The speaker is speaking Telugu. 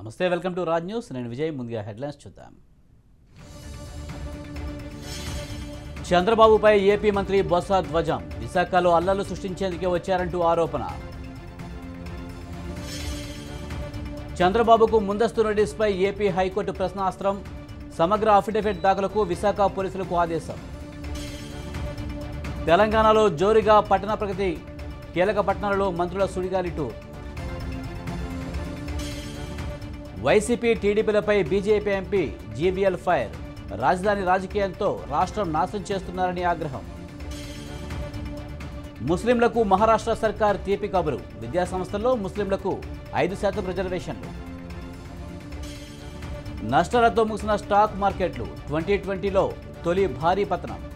నమస్తే వెల్కమ్ టు రాజ్ న్యూస్ నేను విజయ్ ముందుగా హెడ్లైన్స్ చూద్దాం చంద్రబాబుపై ఏపీ మంత్రి బొత్స ధ్వజం విశాఖలో అల్లర్లు సృష్టించేందుకే వచ్చారంటూ ఆరోపణ చంద్రబాబుకు ముందస్తు నోటీసుపై ఏపీ హైకోర్టు ప్రశ్నాస్త్రం సమగ్ర అఫిడవిట్ దాఖలకు విశాఖ పోలీసులకు ఆదేశం తెలంగాణలో జోరుగా పట్టణ ప్రగతి కీలక పట్టణాలలో మంత్రుల సుడిగాలి టూర్ వైసీపీ టీడీపీలపై బీజేపీ ఎంపీ జీవీఎల్ ఫైర్ రాజధాని రాజకీయంతో రాష్ట్రం నాశనం చేస్తున్నారని ఆగ్రహం ముస్లింలకు మహారాష్ట్ర సర్కార్ తీపి కబురు విద్యాసంస్థల్లో ముస్లింలకు 5% రిజర్వేషన్లు నష్టాలతో ముగిసిన స్టాక్ మార్కెట్లు 2020లో తొలి భారీ పతనం